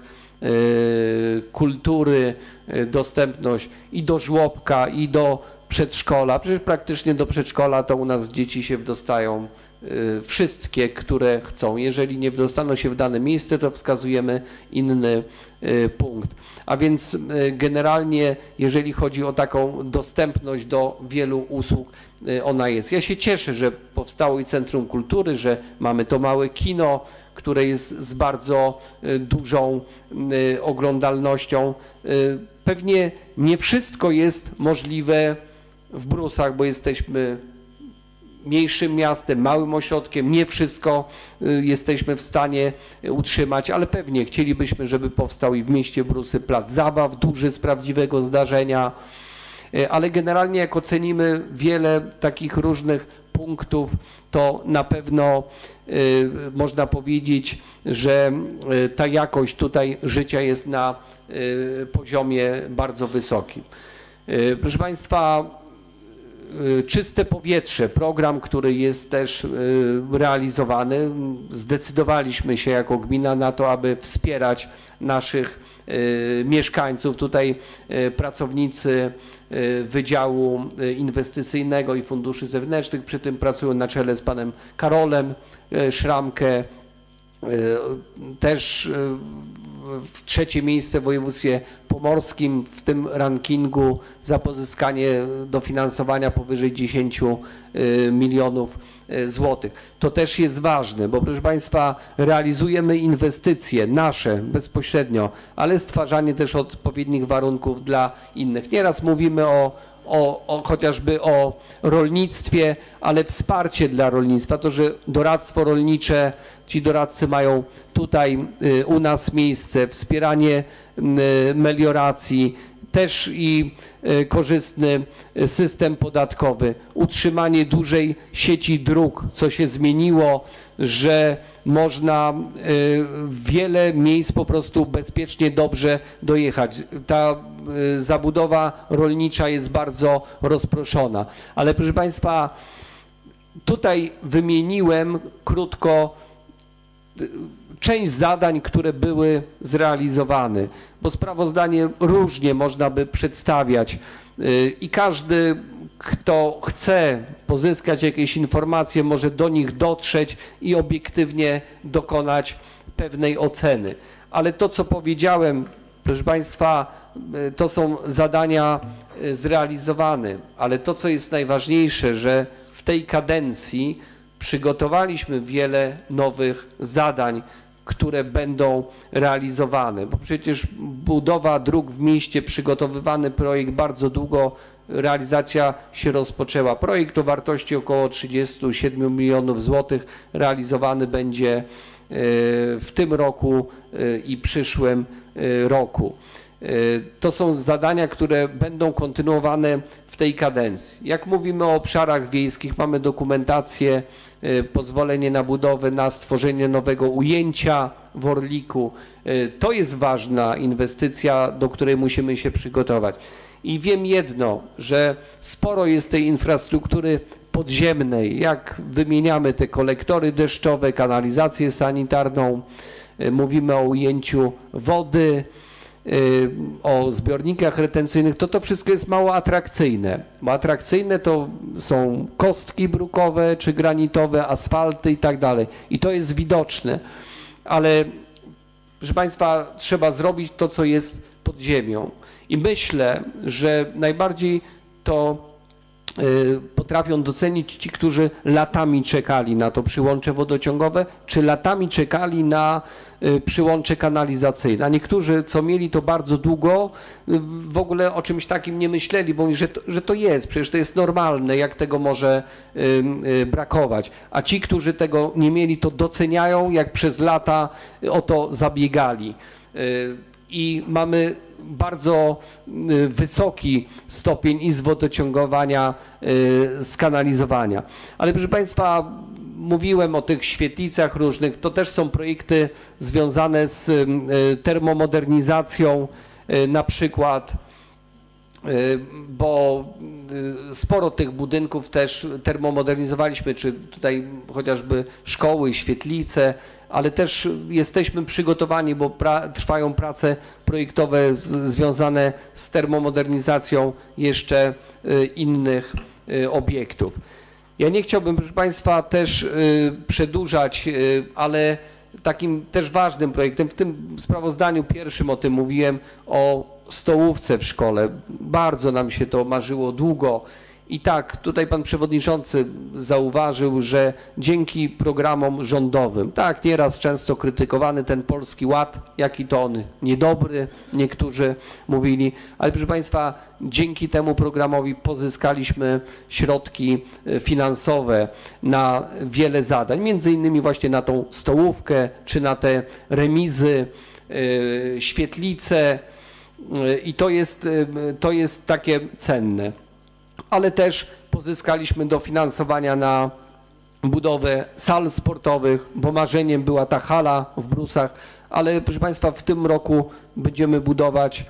kultury, dostępność i do żłobka, i do przedszkola. Przecież praktycznie do przedszkola to u nas dzieci się wdostają wszystkie, które chcą. Jeżeli nie wdostaną się w dane miejsce, to wskazujemy inny punkt. A więc generalnie, jeżeli chodzi o taką dostępność do wielu usług, ona jest. Ja się cieszę, że powstało i Centrum Kultury, że mamy to małe kino, które jest z bardzo dużą oglądalnością. Pewnie nie wszystko jest możliwe w Brusach, bo jesteśmy mniejszym miastem, małym ośrodkiem, nie wszystko jesteśmy w stanie utrzymać, ale pewnie chcielibyśmy, żeby powstał i w mieście Brusy plac zabaw, duży z prawdziwego zdarzenia, ale generalnie jak ocenimy wiele takich różnych punktów, to na pewno y, można powiedzieć, że y, ta jakość tutaj życia jest na y, poziomie bardzo wysokim. Y, proszę Państwa, y, czyste powietrze, program, który jest też y, realizowany. Zdecydowaliśmy się jako gmina na to, aby wspierać naszych y, mieszkańców. Tutaj y, pracownicy Wydziału Inwestycyjnego i Funduszy Zewnętrznych przy tym pracują na czele z panem Karolem Szramkę. Też w trzecie miejsce w województwie pomorskim w tym rankingu za pozyskanie dofinansowania powyżej dziesięciu milionów złotych. To też jest ważne, bo proszę Państwa, realizujemy inwestycje nasze bezpośrednio, ale stwarzanie też odpowiednich warunków dla innych. Nieraz mówimy o, o, o chociażby o rolnictwie, ale wsparcie dla rolnictwa, to, że doradztwo rolnicze, ci doradcy mają tutaj u nas miejsce, wspieranie melioracji, też i korzystny system podatkowy, utrzymanie dużej sieci dróg, co się zmieniło, że można wiele miejsc po prostu bezpiecznie, dobrze dojechać. Ta zabudowa rolnicza jest bardzo rozproszona. Ale proszę Państwa, tutaj wymieniłem krótko część zadań, które były zrealizowane, bo sprawozdanie różnie można by przedstawiać i każdy, kto chce pozyskać jakieś informacje, może do nich dotrzeć i obiektywnie dokonać pewnej oceny. Ale to, co powiedziałem, proszę Państwa, to są zadania zrealizowane, ale to, co jest najważniejsze, że w tej kadencji przygotowaliśmy wiele nowych zadań, które będą realizowane, bo przecież budowa dróg w mieście, przygotowywany projekt, bardzo długo realizacja się rozpoczęła. Projekt o wartości około trzydziestu siedmiu milionów złotych realizowany będzie w tym roku i przyszłym roku. To są zadania, które będą kontynuowane w tej kadencji. Jak mówimy o obszarach wiejskich, mamy dokumentację, pozwolenie na budowę, na stworzenie nowego ujęcia w Orliku. To jest ważna inwestycja, do której musimy się przygotować. I wiem jedno, że sporo jest tej infrastruktury podziemnej, jak wymieniamy te kolektory deszczowe, kanalizację sanitarną, mówimy o ujęciu wody, o zbiornikach retencyjnych, to to wszystko jest mało atrakcyjne. Bo atrakcyjne to są kostki brukowe czy granitowe, asfalty i tak dalej. I to jest widoczne. Ale proszę Państwa, trzeba zrobić to, co jest pod ziemią. I myślę, że najbardziej to potrafią docenić ci, którzy latami czekali na to przyłącze wodociągowe, czy latami czekali na przyłącze kanalizacyjne. A niektórzy, co mieli to bardzo długo, w ogóle o czymś takim nie myśleli, bo mówili, że to, że to jest, przecież to jest normalne, jak tego może brakować. A ci, którzy tego nie mieli, to doceniają, jak przez lata o to zabiegali. I mamy bardzo wysoki stopień i zwodociągowania, skanalizowania. Ale proszę Państwa, mówiłem o tych świetlicach różnych, to też są projekty związane z termomodernizacją na przykład, bo sporo tych budynków też termomodernizowaliśmy, czy tutaj chociażby szkoły, świetlice, ale też jesteśmy przygotowani, bo pra, trwają prace projektowe z, związane z termomodernizacją jeszcze y, innych y, obiektów. Ja nie chciałbym, proszę Państwa, też y, przedłużać, y, ale takim też ważnym projektem, w tym sprawozdaniu pierwszym o tym mówiłem, o stołówce w szkole. Bardzo nam się to marzyło długo. I tak, tutaj pan przewodniczący zauważył, że dzięki programom rządowym, tak, nieraz często krytykowany ten Polski Ład, jaki to on niedobry, niektórzy mówili, ale proszę Państwa, dzięki temu programowi pozyskaliśmy środki finansowe na wiele zadań, między innymi właśnie na tą stołówkę, czy na te remizy, świetlice i to jest, to jest takie cenne. Ale też pozyskaliśmy dofinansowania na budowę sal sportowych, bo marzeniem była ta hala w Brusach, ale proszę Państwa, w tym roku będziemy budować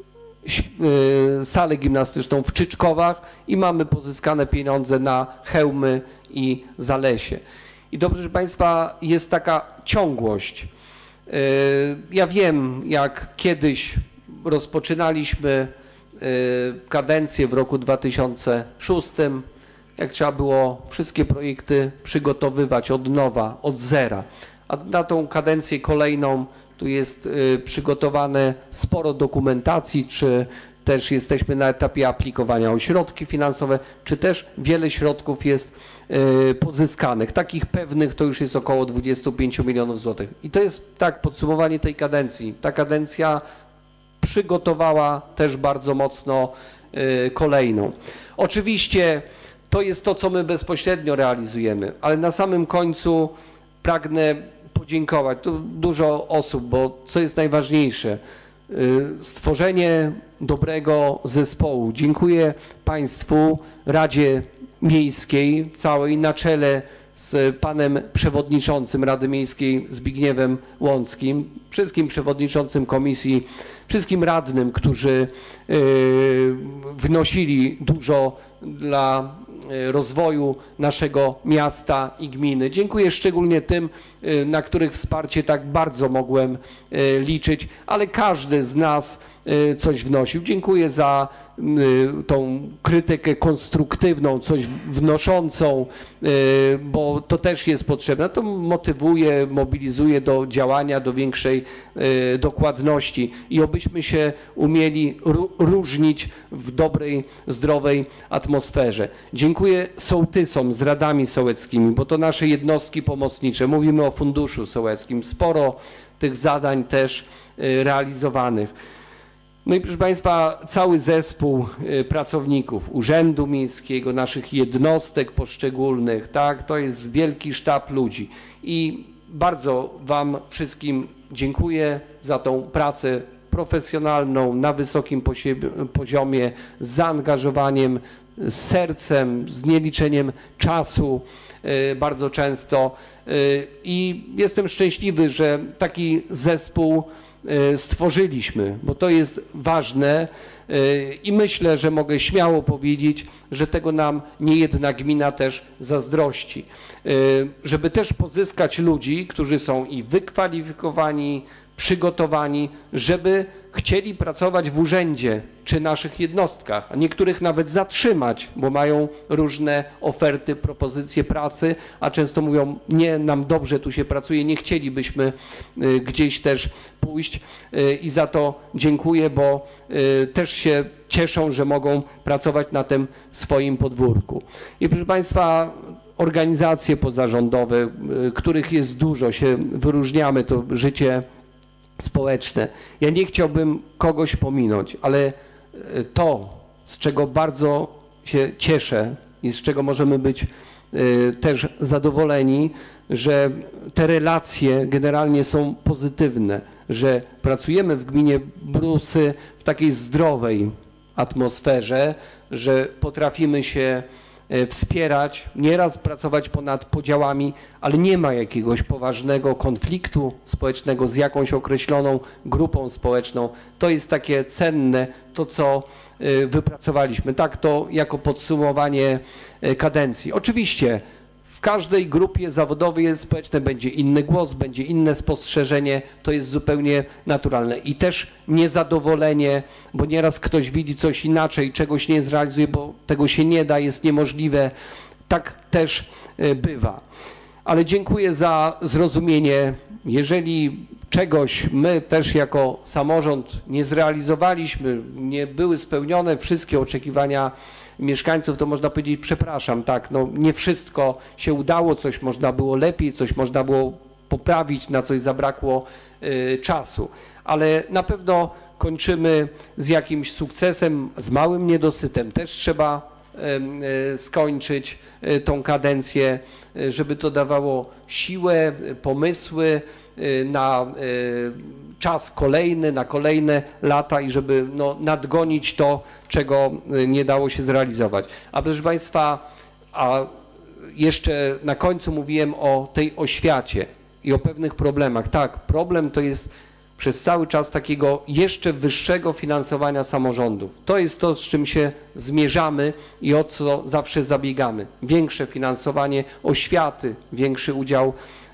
salę gimnastyczną w Czyczkowach i mamy pozyskane pieniądze na hełmy i Zalesie. I to, proszę Państwa, jest taka ciągłość. Ja wiem, jak kiedyś rozpoczynaliśmy kadencję w roku dwa tysiące szóstym, jak trzeba było wszystkie projekty przygotowywać od nowa, od zera. A na tą kadencję kolejną tu jest przygotowane sporo dokumentacji, czy też jesteśmy na etapie aplikowania o środki finansowe, czy też wiele środków jest pozyskanych. Takich pewnych to już jest około dwudziestu pięciu milionów złotych. I to jest tak podsumowanie tej kadencji. Ta kadencja przygotowała też bardzo mocno y, kolejną. Oczywiście to jest to, co my bezpośrednio realizujemy, ale na samym końcu pragnę podziękować. Tu dużo osób, bo co jest najważniejsze, y, stworzenie dobrego zespołu. Dziękuję Państwu, Radzie Miejskiej całej na czele z panem przewodniczącym Rady Miejskiej Zbigniewem Łąckim, wszystkim przewodniczącym komisji, wszystkim radnym, którzy wnosili dużo dla rozwoju naszego miasta i gminy. Dziękuję szczególnie tym, na których wsparcie tak bardzo mogłem liczyć, ale każdy z nas coś wnosił. Dziękuję za tą krytykę konstruktywną, coś wnoszącą, bo to też jest potrzebne. To motywuje, mobilizuje do działania, do większej dokładności i obyśmy się umieli różnić w dobrej, zdrowej atmosferze. Dziękuję sołtysom z radami sołeckimi, bo to nasze jednostki pomocnicze. Mówimy o Funduszu Sołeckim. Sporo tych zadań też realizowanych. No i proszę Państwa, cały zespół pracowników Urzędu Miejskiego, naszych jednostek poszczególnych, tak, to jest wielki sztab ludzi i bardzo Wam wszystkim dziękuję za tą pracę profesjonalną, na wysokim poziomie, z zaangażowaniem, z sercem, z nieliczeniem czasu bardzo często i jestem szczęśliwy, że taki zespół stworzyliśmy, bo to jest ważne i myślę, że mogę śmiało powiedzieć, że tego nam niejedna gmina też zazdrości. Żeby też pozyskać ludzi, którzy są i wykwalifikowani, przygotowani, żeby chcieli pracować w urzędzie czy naszych jednostkach, a niektórych nawet zatrzymać, bo mają różne oferty, propozycje pracy, a często mówią, nie, nam dobrze tu się pracuje, nie chcielibyśmy gdzieś też pójść i za to dziękuję, bo też się cieszą, że mogą pracować na tym swoim podwórku. I proszę Państwa, organizacje pozarządowe, których jest dużo, się wyróżniamy, to życie społeczne. Ja nie chciałbym kogoś pominąć, ale to, z czego bardzo się cieszę i z czego możemy być też zadowoleni, że te relacje generalnie są pozytywne, że pracujemy w gminie Brusy w takiej zdrowej atmosferze, że potrafimy się wspierać, nieraz pracować ponad podziałami, ale nie ma jakiegoś poważnego konfliktu społecznego z jakąś określoną grupą społeczną. To jest takie cenne, to co wypracowaliśmy. Tak to jako podsumowanie kadencji. Oczywiście w każdej grupie zawodowej społecznej będzie inny głos, będzie inne spostrzeżenie, to jest zupełnie naturalne. I też niezadowolenie, bo nieraz ktoś widzi coś inaczej, czegoś nie zrealizuje, bo tego się nie da, jest niemożliwe. Tak też bywa. Ale dziękuję za zrozumienie. Jeżeli czegoś my też jako samorząd nie zrealizowaliśmy, nie były spełnione wszystkie oczekiwania mieszkańców, to można powiedzieć, przepraszam, tak, no nie wszystko się udało, coś można było lepiej, coś można było poprawić, na coś zabrakło y, czasu, ale na pewno kończymy z jakimś sukcesem, z małym niedosytem. Też trzeba y, y, skończyć y, tą kadencję, y, żeby to dawało siłę, y, pomysły y, na y, czas kolejny, na kolejne lata i żeby no, nadgonić to, czego nie dało się zrealizować. A proszę Państwa, a jeszcze na końcu mówiłem o tej oświacie i o pewnych problemach. Tak, problem to jest przez cały czas takiego jeszcze wyższego finansowania samorządów. To jest to, z czym się zmierzamy i o co zawsze zabiegamy. Większe finansowanie oświaty, większy udział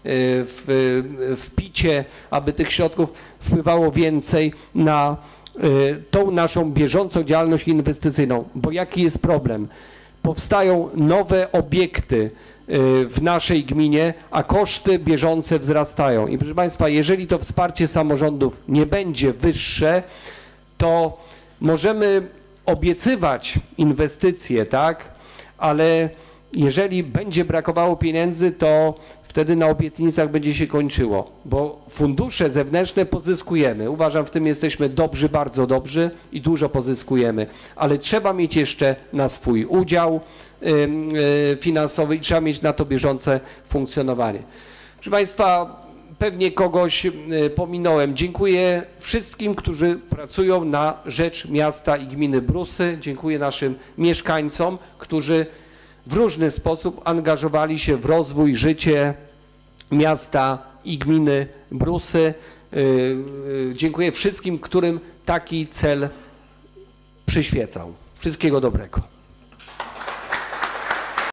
w, w picie, aby tych środków wpływało więcej na tą naszą bieżącą działalność inwestycyjną. Bo jaki jest problem? Powstają nowe obiekty w naszej gminie, a koszty bieżące wzrastają. I proszę Państwa, jeżeli to wsparcie samorządów nie będzie wyższe, to możemy obiecywać inwestycje, tak? Ale jeżeli będzie brakowało pieniędzy, to wtedy na obietnicach będzie się kończyło, bo fundusze zewnętrzne pozyskujemy. Uważam, w tym jesteśmy dobrzy, bardzo dobrzy i dużo pozyskujemy, ale trzeba mieć jeszcze na swój udział finansowy i trzeba mieć na to bieżące funkcjonowanie. Proszę Państwa, pewnie kogoś pominąłem. Dziękuję wszystkim, którzy pracują na rzecz miasta i gminy Brusy. Dziękuję naszym mieszkańcom, którzy w różny sposób angażowali się w rozwój, życie miasta i gminy Brusy. Dziękuję wszystkim, którym taki cel przyświecał. Wszystkiego dobrego.